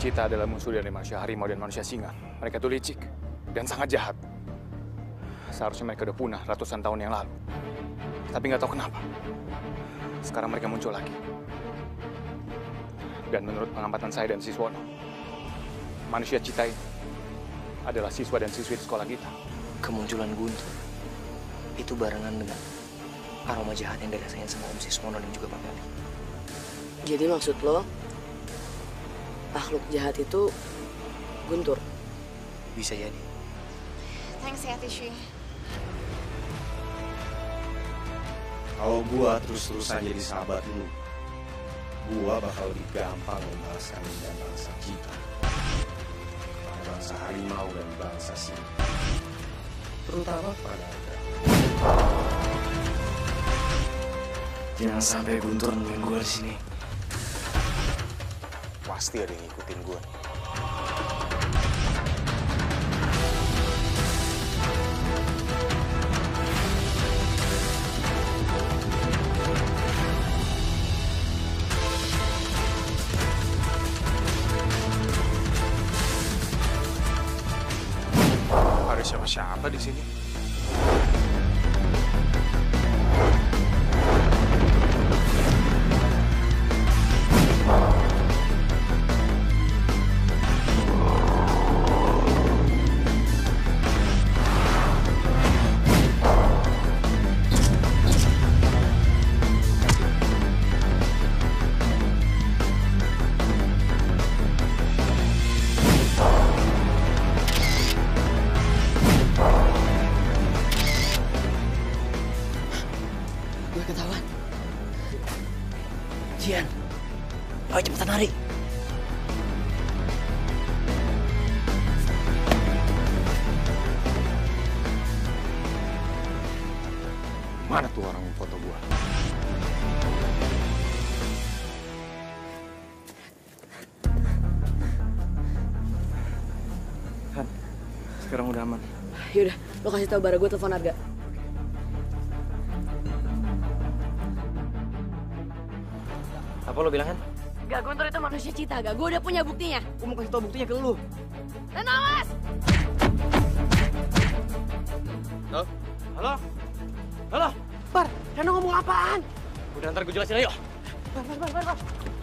Cita adalah musuh dari manusia harimau dan manusia singa. Mereka itu licik dan sangat jahat. Seharusnya mereka udah punah ratusan tahun yang lalu. Tapi nggak tahu kenapa. Sekarang mereka muncul lagi. Dan menurut pengamatan saya dan Siswono, manusia Cita ini adalah siswa dan siswi di sekolah kita. Kemunculan Guntur itu barengan dengan aroma jahat yang dirasain sama Om Siswono dan juga Pak Gali. Jadi maksud lo, makhluk jahat itu Guntur? Bisa jadi. Thanks ya, Tishi. Kalau gua terus-terusan jadi sahabat lu, gua bakal lebih gampang membalaskan dendam bangsa kita. Bangsa harimau dan bangsa singa. Terutama pada Anda. Jangan sampai Guntur nemuin gue di sini. Pasti ada yang ngikutin gua nih. Ada siapa-siapa di sini? Gue ketahuan. Jian, ayo cepetan lari. Mana tuh orang yang foto gua? Han, sekarang udah aman. Yaudah, lo kasih tahu Bara, gue telepon Arga. Apa lo bilang, Han? Gak, Guntur itu manusia Cita, gak. Gue udah punya buktinya. Gue mau kasih tau buktinya ke lu. Dan awas! Halo? Halo? Halo? Bar, Reno ngomong apaan? Udah, ntar gue jelasin, ayo. Bar.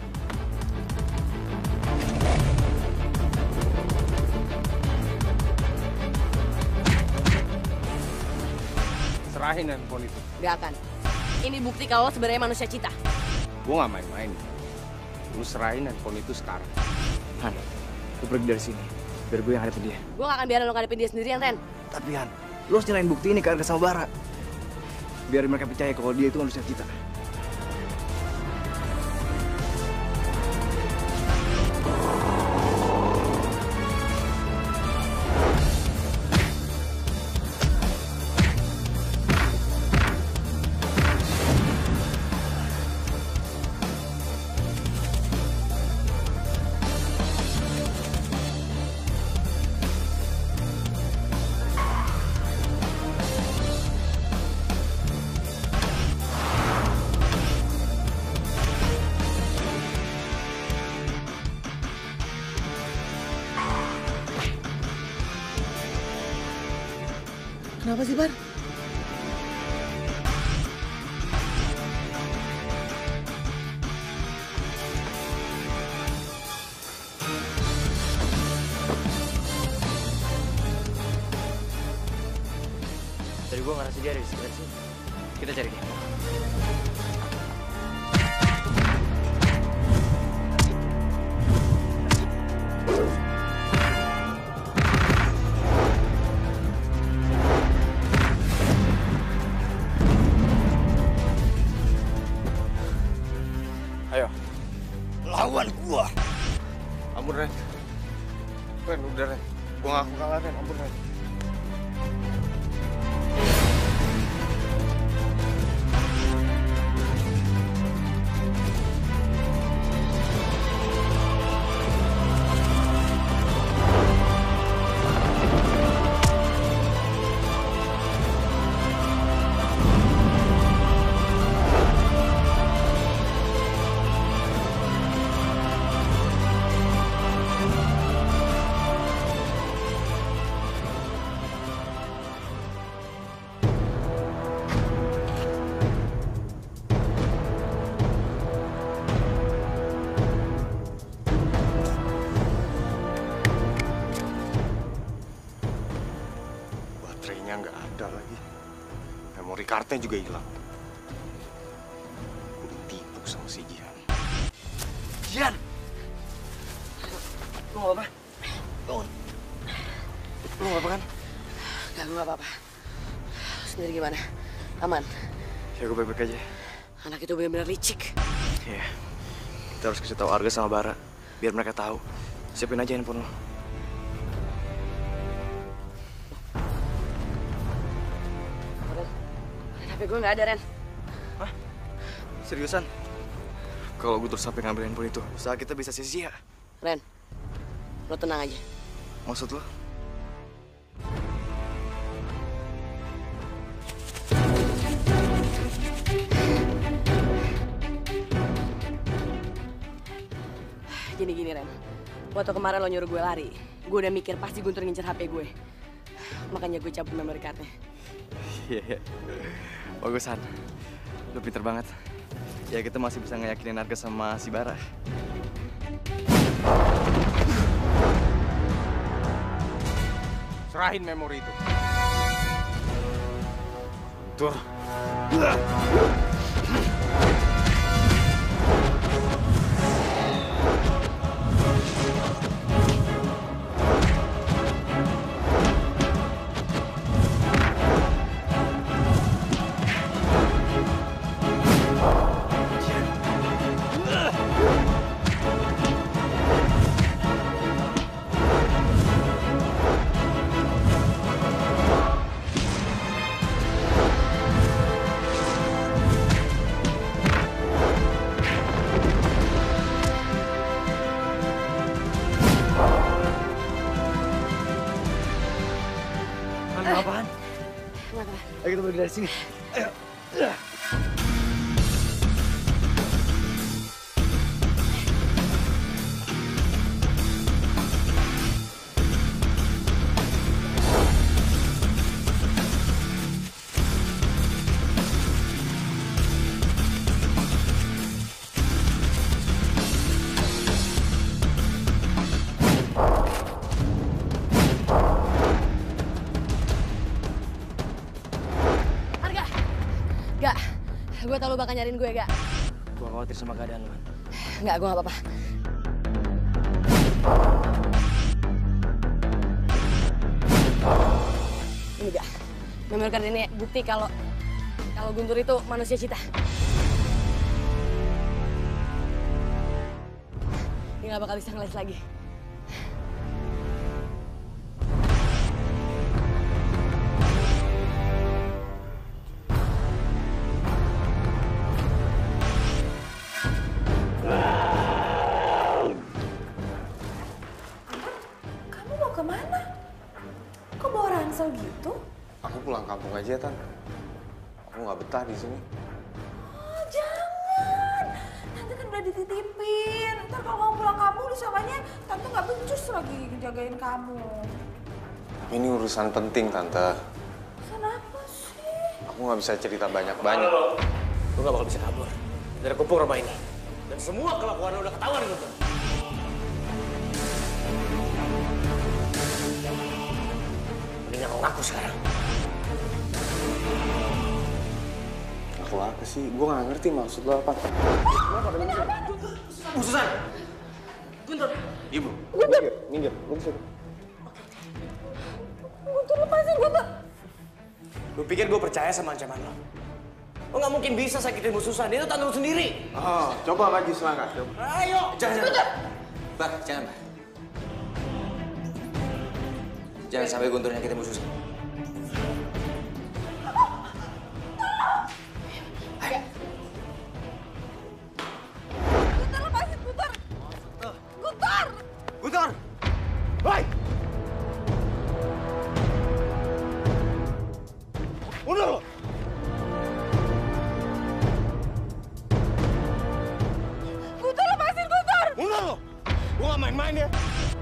Serahin handphone itu. Gak akan. Ini bukti kalau lo sebenarnya manusia Cita. Gua nggak main-main. Lu serahin handphone itu sekarang. Han, gue pergi dari sini. Biar gue yang hadapin dia. Gue gak akan biarin lo ngadepin dia sendirian, Ren. Tapi Han, lo harus nyalain bukti ini ke Arga sama Bara. Biar mereka percaya kalau dia itu manusia kita. Kenapa sih, Bar? Tadi gue ngerasa dia ada di sekitar sini. Kita cari dia. Ayo, Lawan gua. ampun Ren. Ren, udah Ren. Gua ngaku kalah Ren, ampun Ren. Uangnya nggak ada lagi. Memori cardnya juga hilang. Gue ditipu sama si Jihan. Jihan! Lu nggak apa-apa? Bangun. Lu nggak apa-apa kan? Gak, gue gak apa-apa. Sendiri gimana? Aman? Ya gue baik-baik aja. Anak itu benar-benar licik. Iya. Kita harus kasih tahu Arga sama Bara. Biar mereka tahu. Siapin aja handphone lo. HP gue gak ada, Ren. Hah? Seriusan? Kalau gue terus sampai ngambil handphone itu, usaha kita bisa sia-sia. Ren, lo tenang aja. Maksud lo? Gini, Ren. Waktu kemarin lo nyuruh gue lari, gue udah mikir pasti Guntur ngincer HP gue. Makanya gue cabut memory card-nya. Iya. Bagusan. Lo pinter banget. Ya kita masih bisa ngeyakinin Arga sama si Bara. Serahin memori itu. Guntur. Apaan? Ayo kita pergi dari sini. Ayo. Gak, gue tau lo bakal nyariin gue, gak? Gue khawatir sama keadaan lo. Gak, gue gak apa-apa. Ini gak, memory card ini bukti kalau Guntur itu manusia cita. Dia gak bakal bisa ngeles lagi. Kemana? Kok bawa ransel gitu? Aku pulang kampung aja, Tan. Aku nggak betah di sini. Oh, jangan. Tante kan udah dititipin. Ntar kalau kamu pulang kampung disangkanya Tante nggak becus lagi ngejagain kamu. Tapi ini urusan penting, Tante. Kenapa sih? Aku nggak bisa cerita banyak-banyak. Lu gak bakal bisa kabur dari kepung rumah ini. Dan semua kelakuan lu udah ketahuan gitu. Mending aku ngaku sekarang. Aku apa sih? Gue nggak ngerti maksud lo apa. Bu Susan! Guntur! Ibu. Minggir. Lu bisa. Guntur, lepasin Guntur. Lu pikir gue percaya sama ancaman lo? Lo gak mungkin bisa sakitin Bu Susan, dia itu tante lu sendiri. Oh, coba maju selangkah. Coba. Ayo! Jangan. Bar, jangan, Bar. Jangan sampai Guntur nyakitin Bu Susan. Guntur, lepasin Guntur. Guntur! Guntur! Hei! Mundur lo! Guntur, lepasin Guntur! Mundur lo! Gue gak main-main ya.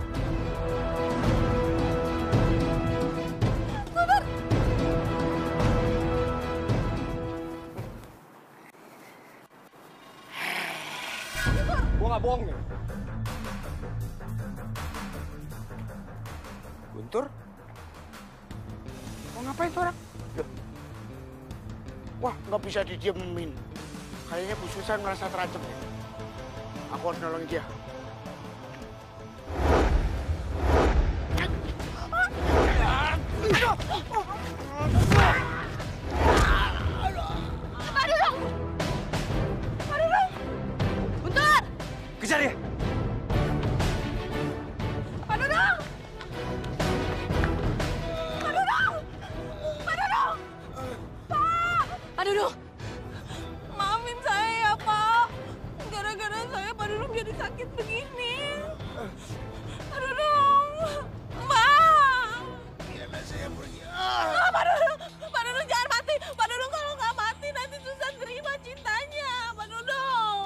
Gue gak bohong nih. Guntur? Mau ngapain tuh orang? Loh. Wah, nggak bisa didiemin. Kayaknya Bu Susan merasa terancam ya. Aku harus nolongin dia. Guntur! Kejar dia! Pak Dudung! Pak Dudung! Pak Dudung! Pak! Pak Dudung! Maafin saya ya, Pak. Gara-gara saya Pak Dudung jadi sakit begini. Pak Dudung! Pak! Biarlah saya pergi. Pak Dudung jangan mati. Pak Dudung kalau nggak mati nanti Susan terima cintanya. Pak Dudung.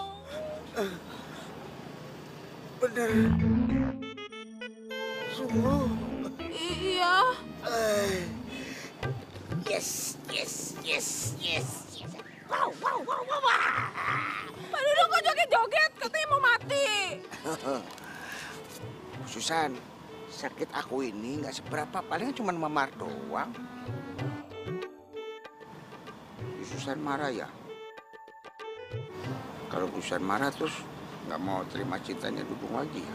Bener. Sungguh. Iya. Yes. Wow. Pak Dudung kok joget-joget? Katanya mau mati. Bu Susan, sakit aku ini nggak seberapa, paling cuma memar doang. Bu Susan marah ya? Kalau Bu Susan marah terus nggak mau terima cintanya Dudung lagi ya?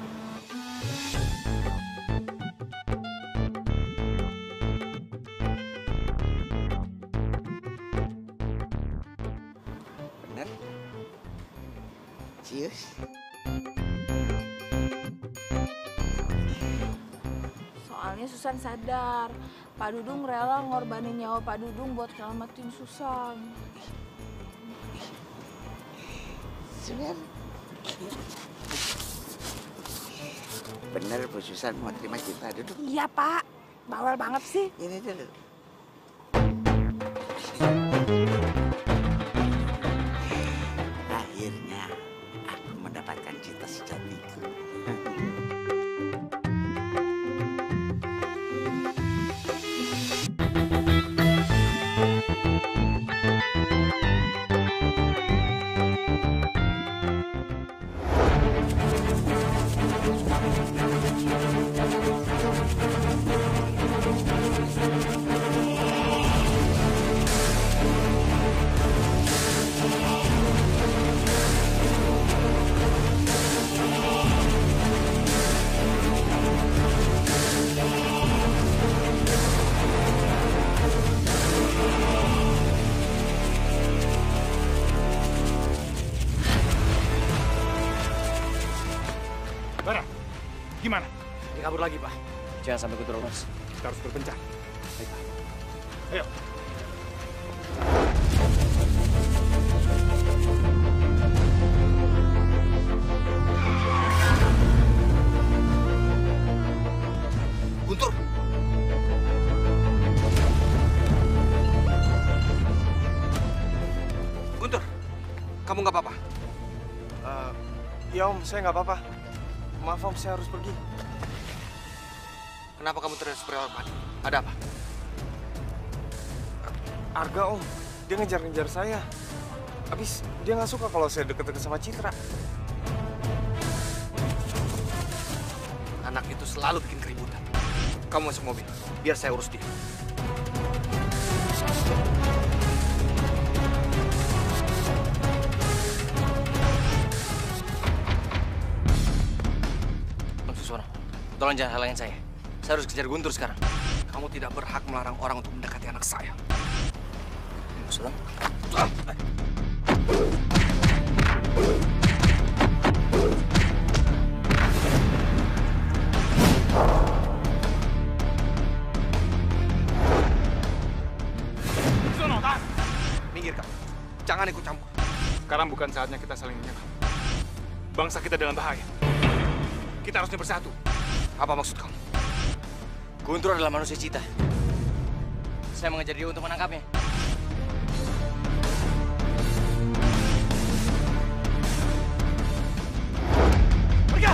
Bener? Cheers. Soalnya Susan sadar, Pak Dudung rela ngorbanin nyawa Pak Dudung buat nyelamatin Susan. Susan. Bener Bu Susan mau terima cinta Dudung. Iya, Pak. Bawel banget sih. Ini dulu. Akhirnya aku mendapatkan cinta sejatiku. Bara, gimana? Dia kabur lagi, Pak. Jangan sampai Guntur lolos. Kita harus berpencar. Baik, Pak. Ayo. Guntur. Guntur, kamu nggak apa-apa? Ya Om, saya nggak apa-apa. Maaf Om, saya harus pergi. Kenapa kamu terlihat seperti orang panik? Ada apa? Arga Om, dia ngejar-ngejar saya. Habis dia nggak suka kalau saya deket-deket sama Citra. Anak itu selalu bikin keributan. Kamu masuk mobil, biar saya urus dia. Om Suswono, tolong jangan halangin saya. Saya harus kejar Guntur sekarang. Kamu tidak berhak melarang orang untuk mendekati anak saya. Sudah? Sono, tahan! Minggir kamu, jangan ikut campur. Sekarang bukan saatnya kita saling menyerang. Bangsa kita dalam bahaya. Kita harusnya bersatu. Apa maksud kamu? Guntur adalah manusia cita. Saya mengejar dia untuk menangkapnya. Pergi!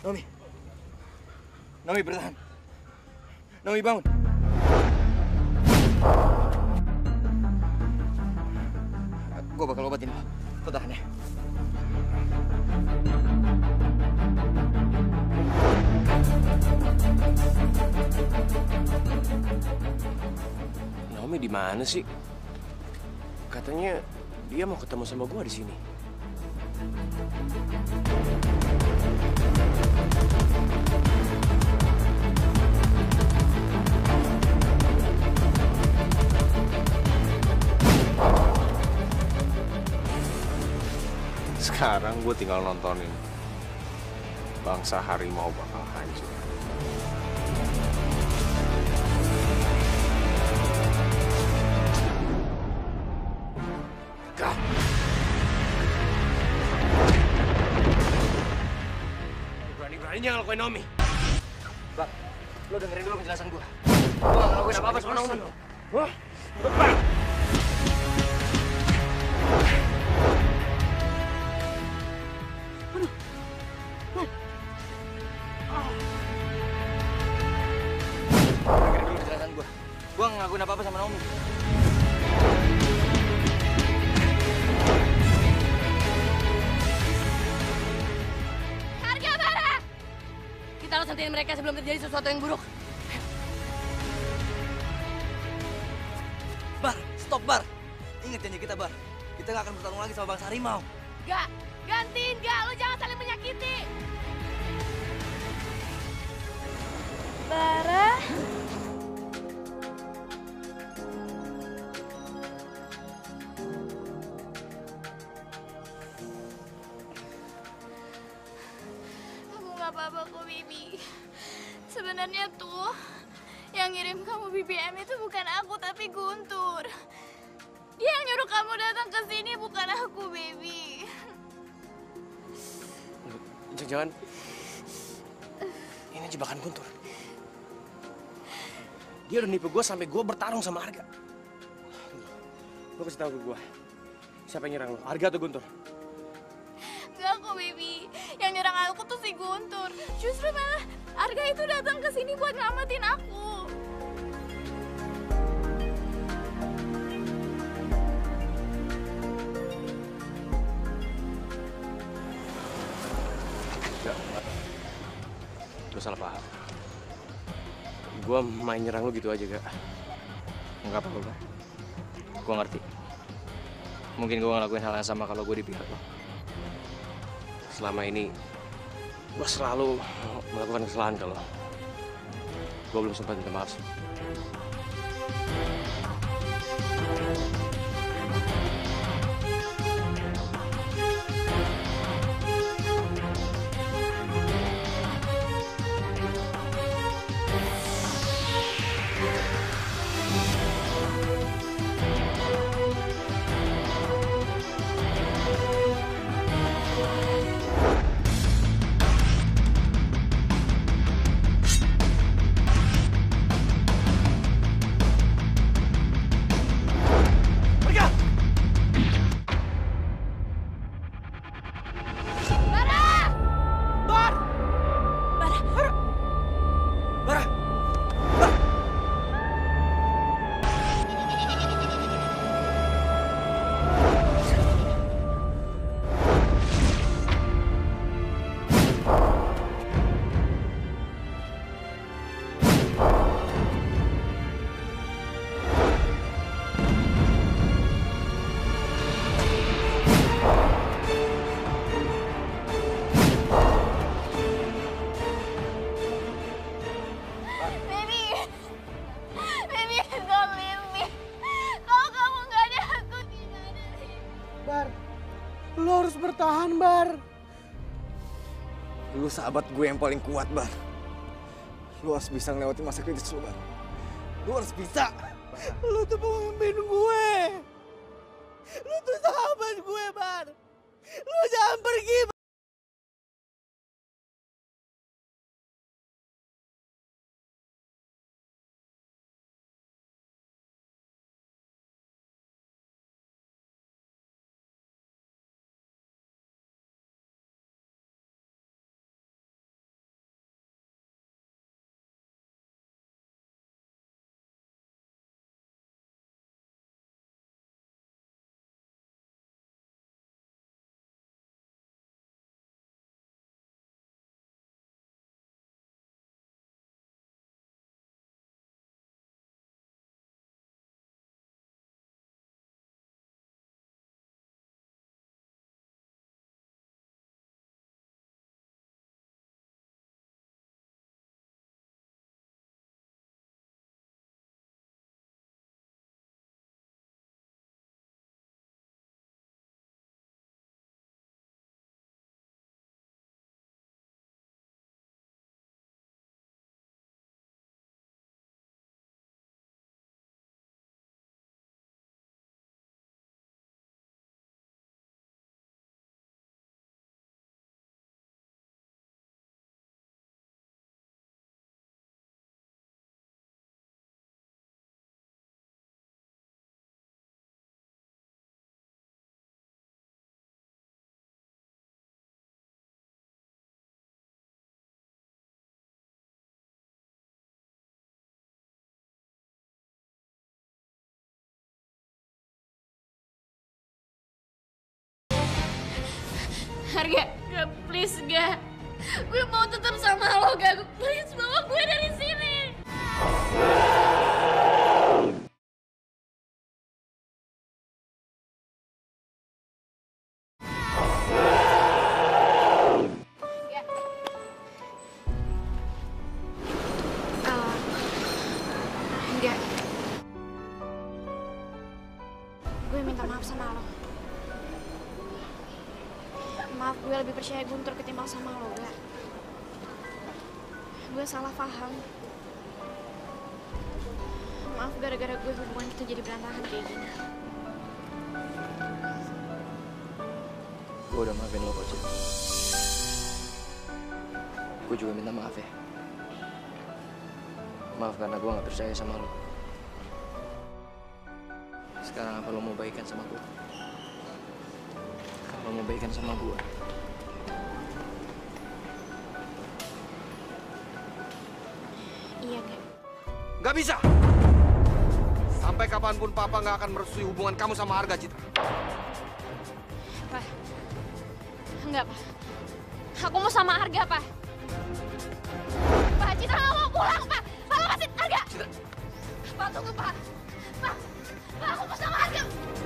Nomi. Nomi bertahan. Nomi bangun. Gue bakal obatin lo. Lo tahan ya. Naomi di mana sih? Katanya dia mau ketemu sama gua di sini. Sekarang gue tinggal nontonin bangsa harimau bakal hancur. Berani-beraninya ngelakuin Naomi. Bang, lo dengerin dulu penjelasan gue. Gue gak ngelakuin apa-apa sama Naomi. Wah, Dengerin dulu penjelasan gue. Gue gak ngelakuin apa-apa sama Naomi. Harga Bara! Kita harus hentiin mereka sebelum terjadi sesuatu yang buruk. Bar, stop Bar. Ingat janji kita Bar. Kita gak akan bertarung lagi sama bangsa harimau. Gak, gantiin gak, lu jangan saling menyakiti. Bara. Aku nggak apa-apa kok, Bibi. Sebenarnya tuh yang ngirim kamu BBM itu bukan aku tapi Guntur. Dia yang nyuruh kamu datang ke sini bukan aku, Baby. jangan-jangan ini jebakan Guntur. Dia udah nipu gue sampai gue bertarung sama Arga. Lo kasih tahu ke gue, siapa yang nyerang lo? Arga atau Guntur? Enggak kok, Baby. Yang nyerang aku tuh si Guntur. Justru malah Arga itu datang ke sini buat ngamatin aku. Lo salah paham. Gue main nyerang lo gitu aja, gak? Enggak apa-apa Bar. Gue ngerti. Mungkin gue ngelakuin hal yang sama kalau gue di pihak lo. Selama ini gue selalu melakukan kesalahan ke lo. Gue belum sempat minta maaf. Lo harus bertahan, Bar. Lu sahabat gue yang paling kuat, Bar. Lu harus bisa ngelewatin masa kritis lu, Bar. Lu harus bisa. Lu tuh pemimpin gue. Lu tuh sahabat gue, Bar. Lu jangan pergi, Bar. Harga, gak, please gak. Gue mau tetap sama lo, gak. Please bawa gue dari sini. Enggak. Gue minta maaf sama lo. Maaf, gue lebih percaya Guntur ketimbang sama lo, gak? Gue salah paham. Maaf gara-gara gue hubungan kita jadi berantakan kayak gini. Gue udah maafin lo kok, Cid. Gue juga minta maaf ya. Maaf karena gue gak percaya sama lo. Sekarang apa lo mau baikan sama gue? Kalau mau baikan sama gue, Iya, gak? Gak bisa! Sampai kapanpun Papa gak akan merestui hubungan kamu sama Arga, Citra. Pak. Enggak, Pak. Aku mau sama Arga, Pak. Pak, Citra gak mau pulang, Pak. Pak, lepasin Arga. Citra. Pak, tunggu, Pak. Pak, aku mau sama Arga.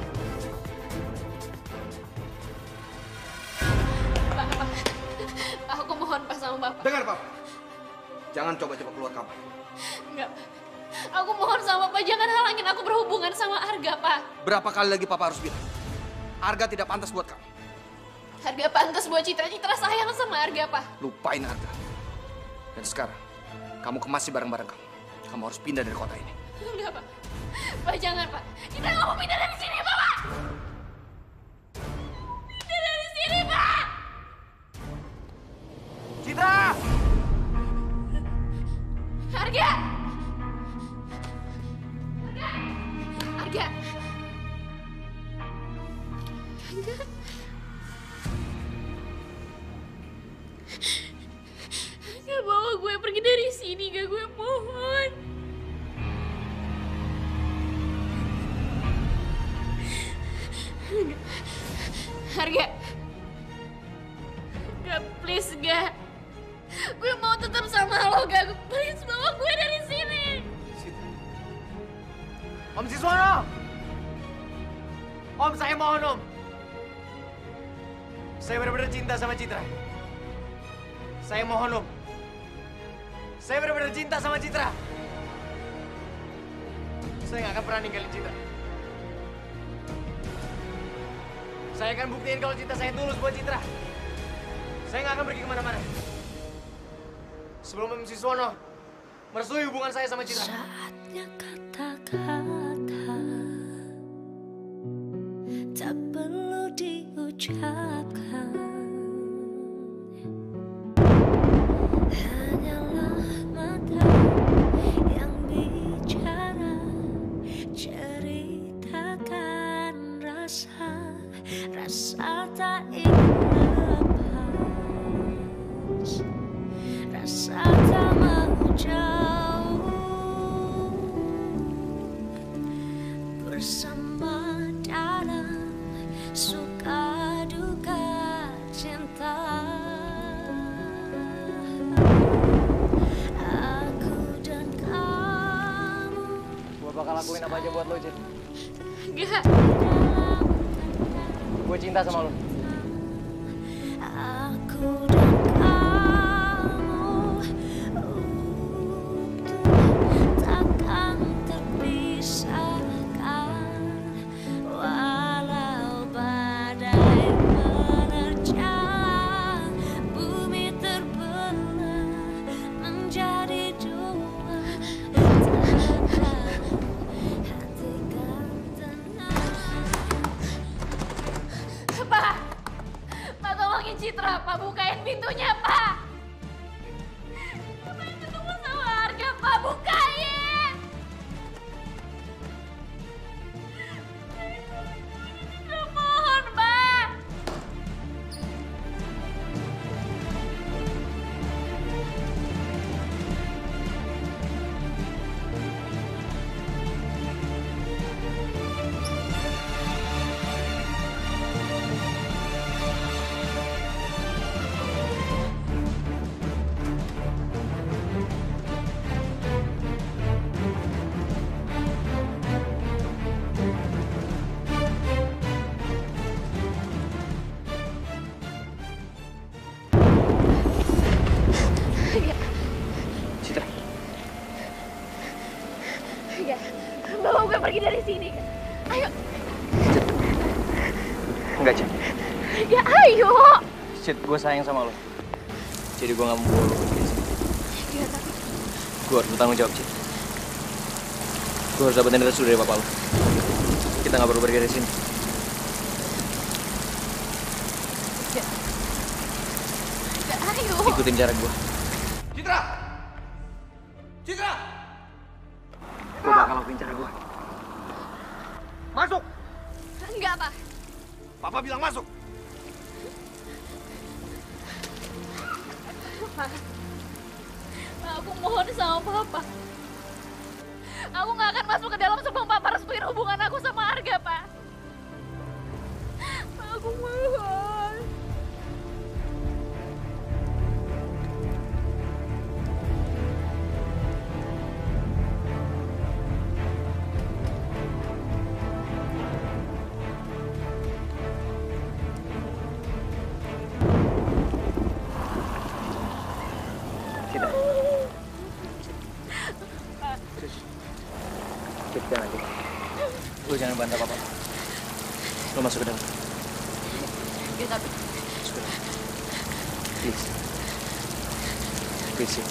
Pak, aku mohon, Pak, sama Bapak. Dengar, Papa. Jangan coba-coba keluar kamar. Enggak, Pak. Aku mohon sama Bapak, jangan halangin aku berhubungan sama Arga, Pak. Berapa kali lagi Papa harus bilang? Arga tidak pantas buat kamu. Arga pantas buat Citra. Citra sayang sama Arga, Pak. Lupain Arga. Dan sekarang, kamu kemasi barang-barang kamu. Kamu harus pindah dari kota ini. Enggak, Pak. Pak, jangan, Pak. Citra nggak mau pindah dari sini, Bapak. Pindah dari sini, Pak. Citra! Arga! Arga! Arga! Gak bawa gue pergi dari sini, gak, gue mohon. Arga! Gak, please, gak. Gue mau tetap sama lo, gak. Please bawa gue dari sini. Om Siswono! Om, saya mohon, Om. Saya benar-benar cinta sama Citra. Saya mohon, Om. Saya benar-benar cinta sama Citra. Saya nggak akan pernah ninggalin Citra. Saya akan buktiin kalau cinta saya tulus buat Citra. Saya nggak akan pergi kemana-mana. Sebelum Om Siswono merestui hubungan saya sama Citra. Saatnya kata-kata tak perlu diucapkan, hanyalah mata yang bicara, ceritakan rasa tak ingin lepas, rasa tak mau jauh, bersama dalam suka duka cinta. Aku dan kamu. Gue bakal lakuin apa aja buat lo, Cid. Enggak. Gue cinta sama lo. Aku dan kamu takkan terpisahkan, walau badai menerjang, bumi terbelah menjadi dua, tetap hatikan tenang. Pak, Pak tolongin Citra, Pak, bukain pintunya, Pak. Pak pengen ketemu sama Arga, Pak, bukain. Gak mohon, Pak. pergi dari sini. Ayo. Enggak, Cid. Ya ayo. Cid, gue sayang sama lo. Jadi gue gak mau bawa lo pergi dari sini. Ya tapi. Gue harus bertanggung jawab, Cid. Gue harus dapetin restu dari bapak lo. Kita gak perlu pergi dari sini. Ya ayo. Ikutin cara gue. Citra! Citra! Gue bakal lakuin cara gue. Masuk! Enggak, Pak. Papa bilang masuk. Pak, aku mohon sama Papa. Aku nggak akan masuk ke dalam sebelum Papa restuin hubungan aku sama Arga, Pak. Aku mohon. Tidak. Cid, jangan lagi. Lu jangan bantah papa. Lu masuk ke dalam. Ya tapi. Masuk ke dalam. Please. Please, Cid.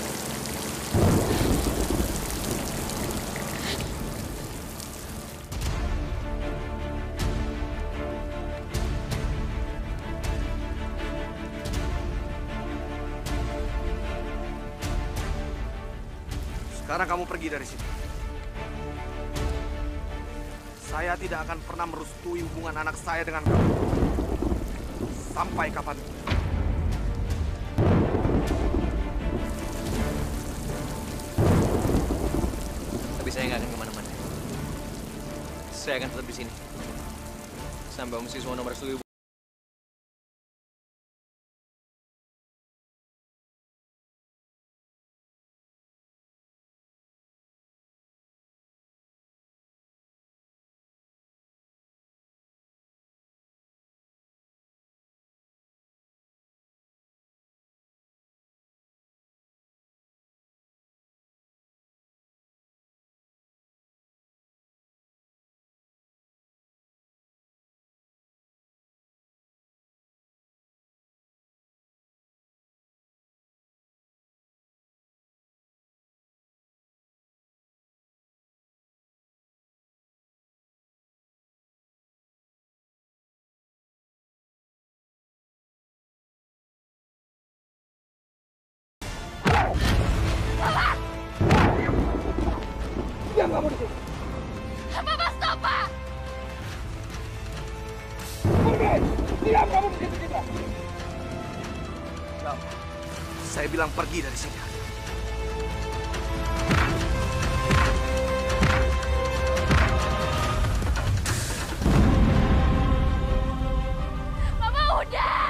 Sekarang kamu pergi dari sini. Saya tidak akan pernah merestui hubungan anak saya dengan kamu. Sampai kapan? Tapi saya nggak akan kemana-mana. Saya akan tetap di sini. Sampai Om Siswono merestui. Diam kamu di sini. Papa stop, Pak. Pergi. Diam kamu di situ, Citra. Saya bilang pergi dari sini. Papa udah.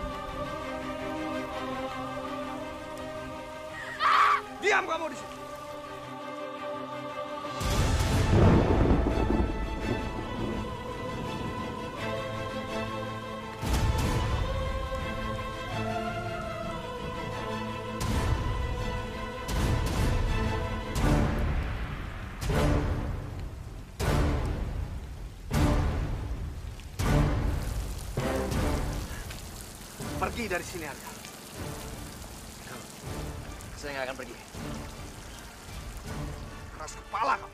Diam kamu di sini. Pergi dari sini, Arga. Saya nggak akan pergi. Keras kepala kamu.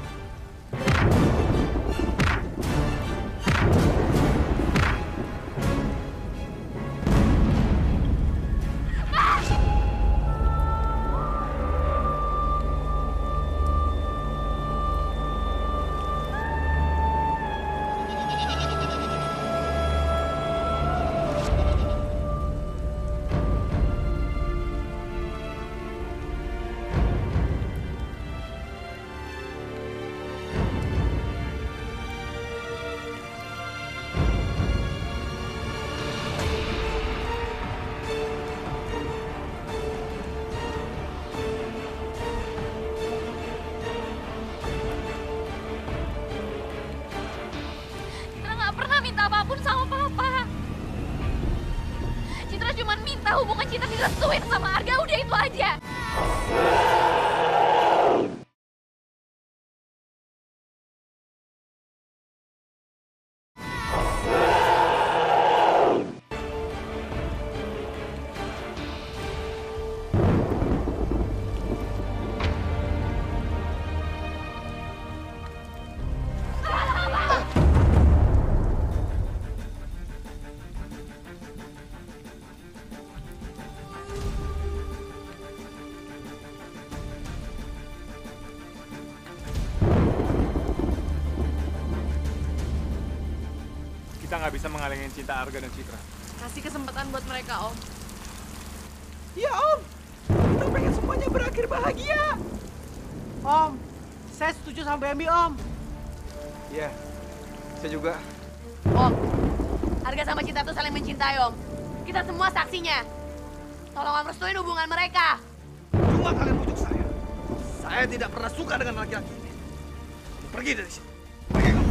Citra nggak pernah minta apapun sama Papa. Citra cuma minta hubungan Citra direstuin sama Arga, udah itu aja. nggak bisa mengalihkan cinta Arga dan Citra. Kasih kesempatan buat mereka, Om. Iya Om, kita pengen semuanya berakhir bahagia. Om, saya setuju sama Bambi, Om. Iya, saya juga. Om, Arga sama Citra tuh saling mencintai, Om. Kita semua saksinya. Tolong Om restuin hubungan mereka. Cuma kalian bujuk saya. Saya tidak pernah suka dengan laki-laki ini. Pergi dari sini. Pergi kamu.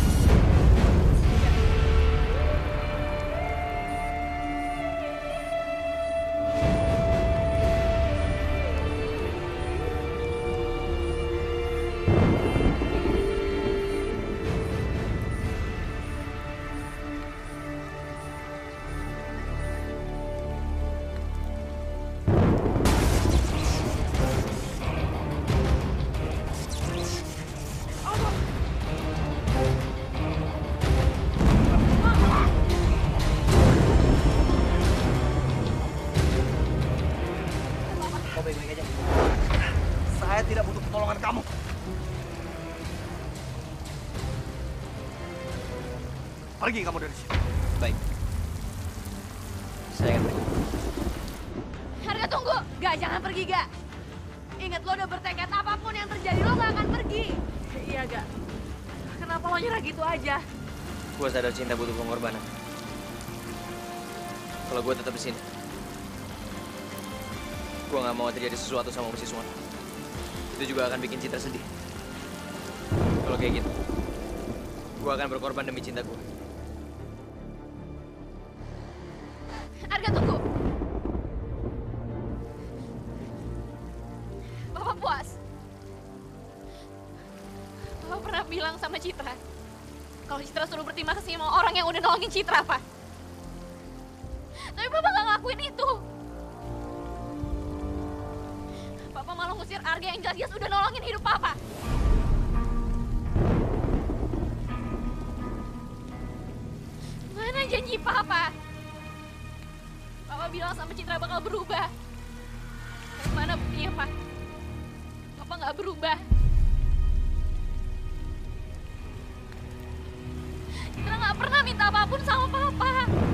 Saya tidak butuh pertolongan kamu. Pergi kamu dari sini. Baik. Saya akan pergi. Arga tunggu. Gak, jangan pergi, Gak. Ingat lo udah bertekad apapun yang terjadi lo gak akan pergi. Iya, Gak. Kenapa lo nyerah gitu aja? Gue sadar cinta butuh pengorbanan. Kalau gue tetap di sini, gue nggak mau terjadi sesuatu sama Usi Suwono. Itu juga akan bikin Citra sedih. Kalau kayak gitu, gue akan berkorban demi cinta gue. Arga tunggu. Bapak puas. Bapak pernah bilang sama Citra kalau Citra suruh berterima kasih sama orang yang udah nolongin Citra, Pak. Tapi Bapak gak ngelakuin itu. Bapak malah ngusir Arga yang jelas-jelas udah nolongin hidup Papa. Mana janji Papa? Papa bilang sama Citra bakal berubah. Tapi mana buktinya, Pak? Papa nggak berubah. Citra nggak pernah minta apapun sama Papa.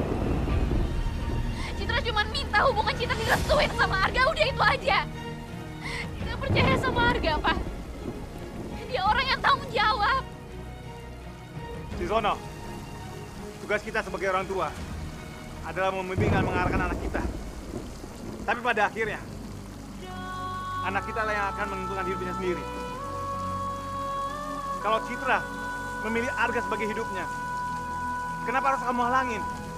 Citra cuma minta hubungan Citra direstuin sama Arga, udah itu aja. Citra percaya sama Arga, Pak. Dia orang yang tanggung jawab. Suwono, tugas kita sebagai orang tua adalah membimbing dan mengarahkan anak kita. Tapi pada akhirnya, anak kita lah yang akan menentukan hidupnya sendiri. Kalau Citra memilih Arga sebagai hidupnya, kenapa harus kamu halangin?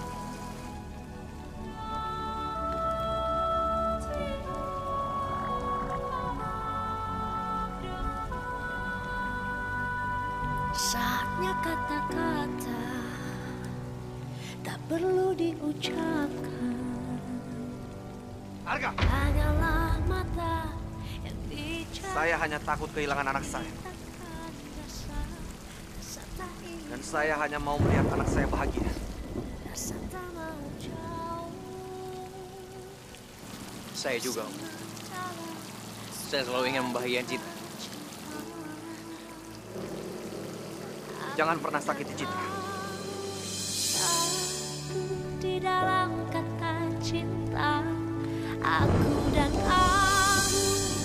Saatnya kata-kata tak perlu diucapkan. Arga! Hanyalah mata yang bicara. Saya hanya takut kehilangan anak saya. Dan saya hanya mau melihat anak saya bahagia. Saya juga, Om. Saya selalu ingin membahagiakan Citra. Jangan pernah sakiti Citra. Di dalam kata cinta, aku dan kamu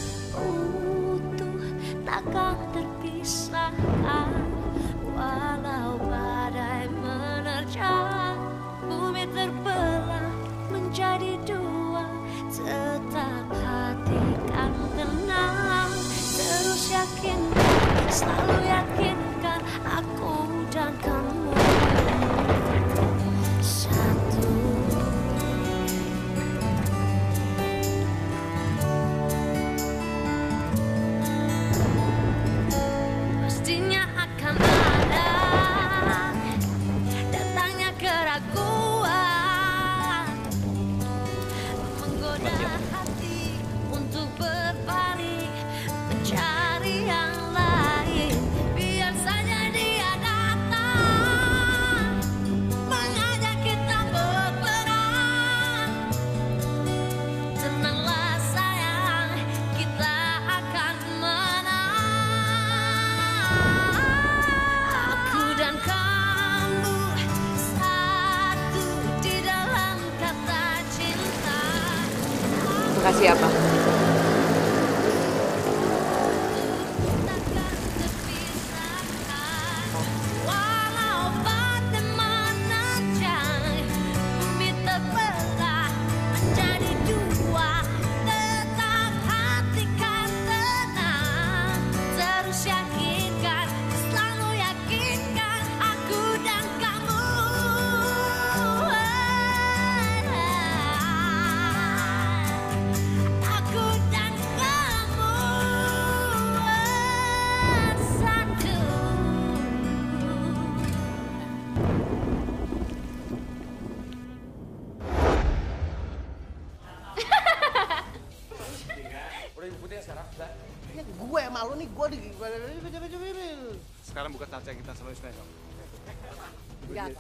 utuh, takkan terpisahkan. Walau badai menerjang, bumi terbelah menjadi dua, tetap hati kan tenang. Terus yakinkan, selalu yakinkan, aku dan kamu satu. Pastinya akan ada datangnya keraguan, menggoda hati untuk berbalik mencari yang lain. Biar saja dia datang mengajak kita berperang. Tenanglah sayang, kita akan menang. Aku dan kamu Makasih apa? Walau badai menerjang, bumi terbelah menjadi dua, tetap hati kan tenang. Terus yakinkan, selalu yakinkan aku dan kamu. Aku dan kamu satu. Udah ibu putih sekarang, udah. Ini gue malu nih, gue di... Sekarang buka taca kita sama Ismail. Enggak.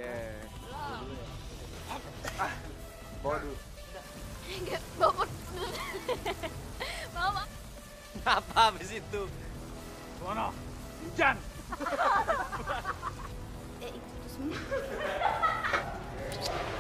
Bawa dulu. Enggak, bapak. Mama. Apa habis itu? Sono, hujan. Itu semua.